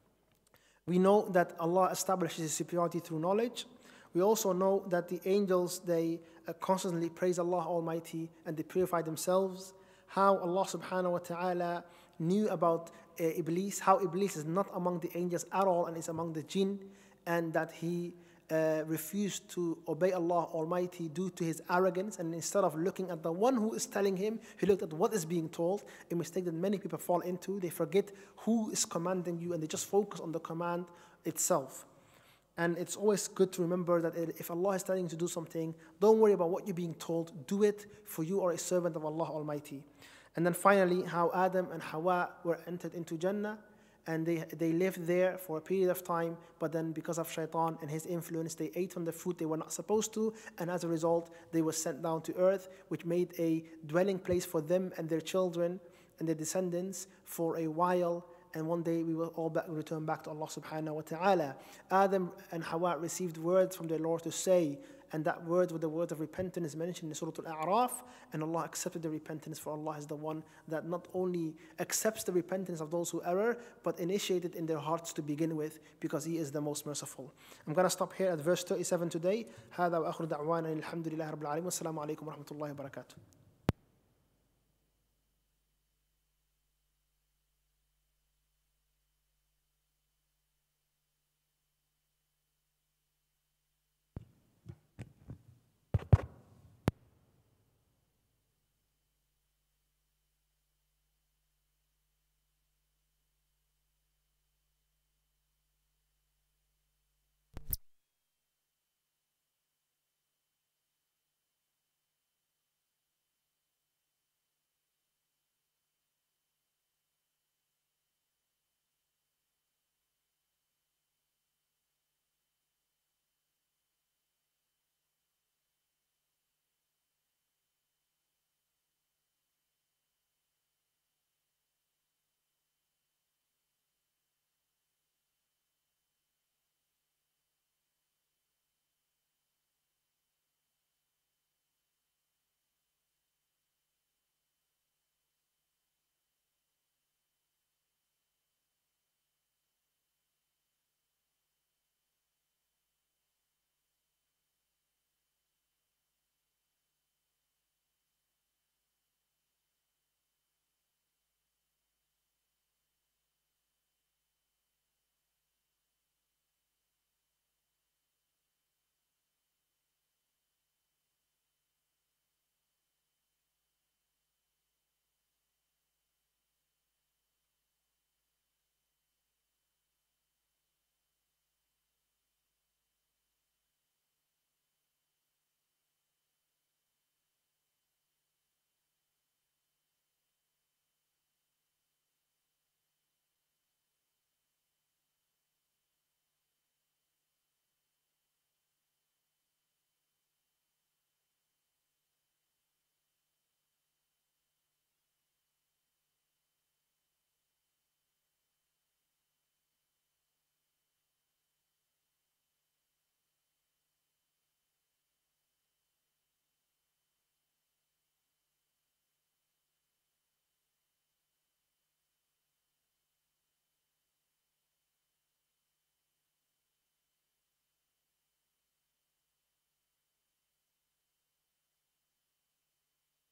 We know that Allah establishes His superiority through knowledge. We also know that the angels, they constantly praise Allah Almighty and they purify themselves. How Allah subhanahu wa ta'ala knew about Iblis, how Iblis is not among the angels at all and is among the jinn, and that he refused to obey Allah Almighty due to his arrogance, and instead of looking at the one who is telling him, he looked at what is being told, a mistake that many people fall into. They forget who is commanding you and they just focus on the command itself. And it's always good to remember that if Allah is telling you to do something, don't worry about what you're being told. Do it, for you are a servant of Allah Almighty. And then finally, how Adam and Hawa were entered into Jannah, and they lived there for a period of time, but then because of shaitan and his influence, they ate from the fruit they were not supposed to, and as a result, they were sent down to earth, which made a dwelling place for them and their children and their descendants for a while, and one day we will all return back to Allah subhanahu wa ta'ala. Adam and Hawa received words from their Lord to say, and that word with the word of repentance mentioned in Surah Al-A'raf, and Allah accepted the repentance, for Allah is the one that not only accepts the repentance of those who err, but initiated in their hearts to begin with, because He is the most merciful. I'm going to stop here at verse 37 today. هذا وآخر دعوانا الحمد لله رب العالمين والسلام عليكم ورحمة الله وبركاته.